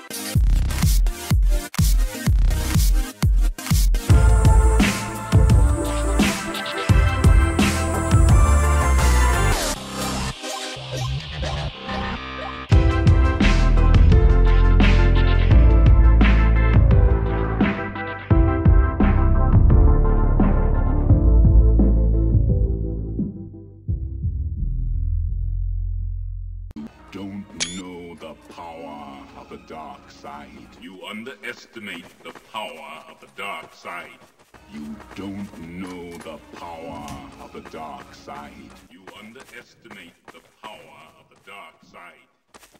Don't know the power of the dark side. You underestimate the power of the dark side. You don't know the power of the dark side. You underestimate the power of the dark side.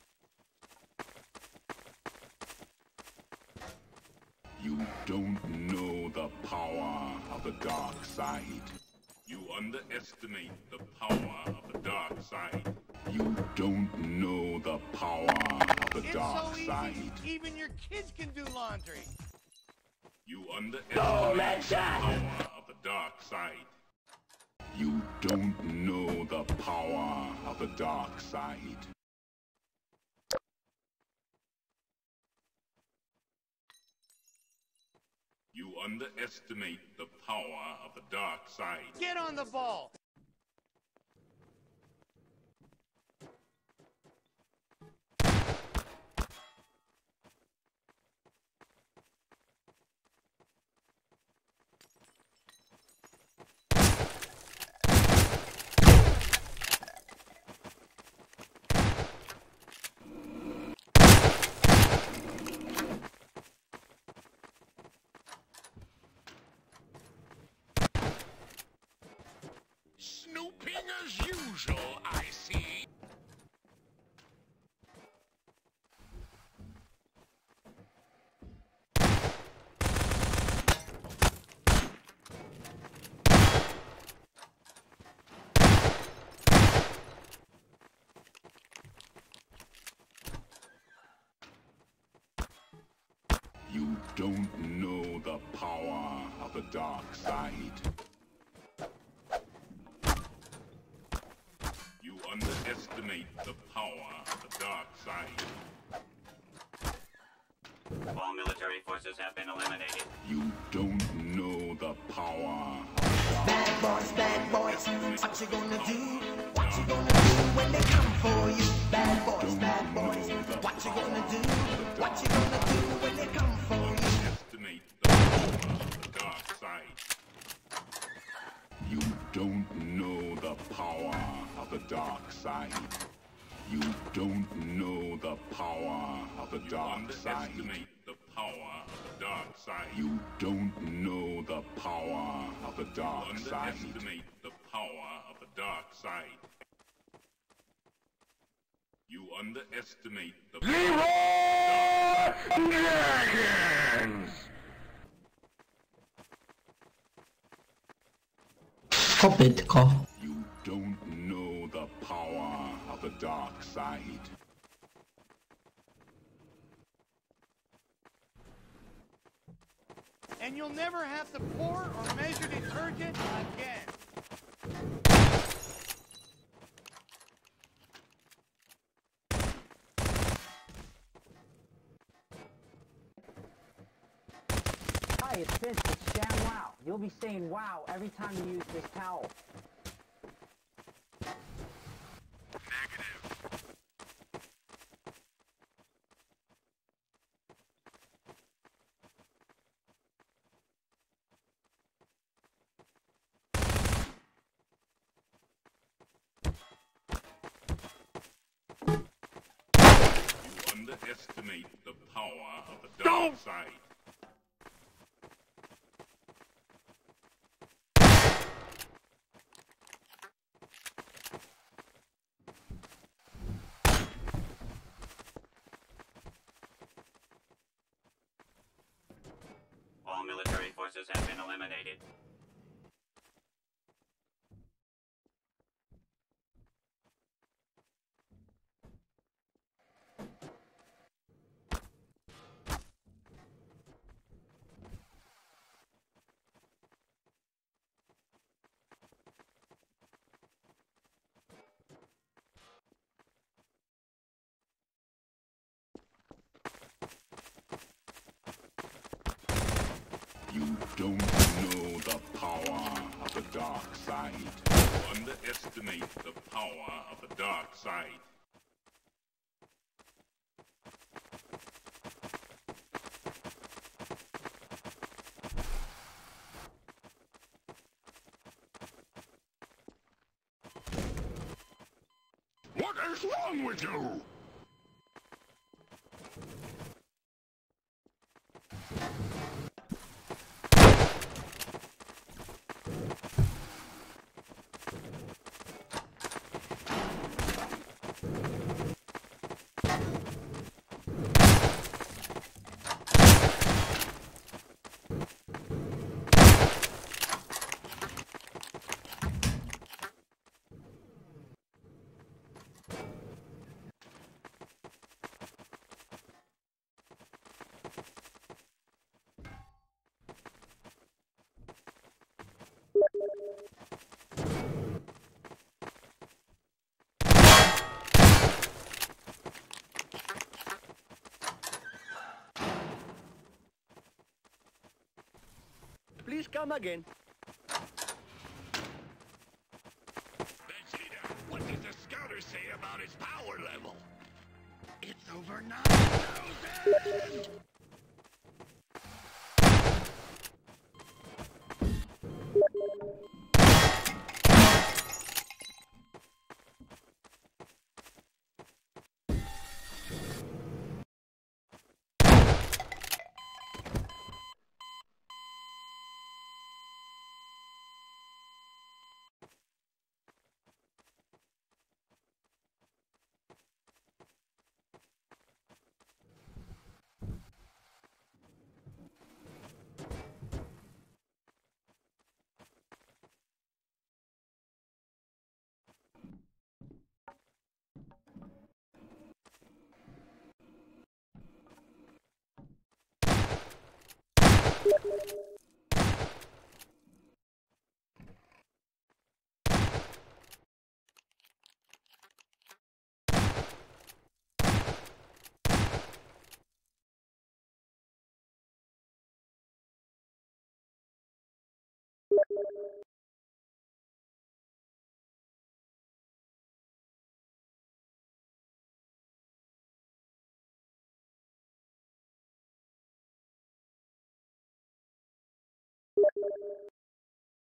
You don't know the power of the dark side. You underestimate the power of the dark side. You don't know the power of the dark side. Even your kids can do laundry. You underestimate the power of the dark side. You don't know the power of the dark side. You underestimate the power of the dark side. Get on the ball! Snooping as usual, I see. You don't know the power of the dark side. You underestimate the power of the dark side. All military forces have been eliminated. You don't know the power. Bad boys, what you gonna do? What you gonna do when they come for you? Bad boys, what you gonna do? What you gonna do when they come for you? Underestimate the power of the dark side. You don't know the power of the dark side. You don't know the power of the dark side. Underestimate the power of the dark side. You don't know the power of the dark side. Underestimate the power of the dark side. You underestimate the power of the dark side. Kopytko. You don't know the power of the dark side. And you'll never have to pour or measure detergent again. Hi, it's Vince with ShamWow. You'll be saying wow every time you use this towel. You underestimate the power of the dark side. All military forces have been eliminated. don't know the power of the dark side. You underestimate the power of the dark side. What is wrong with you? Please come again. Vegeta, what does the scouter say about his power level? It's over 9,000!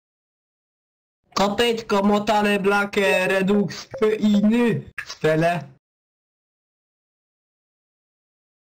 Kopytko, motale, blakie, redux, inny, spele.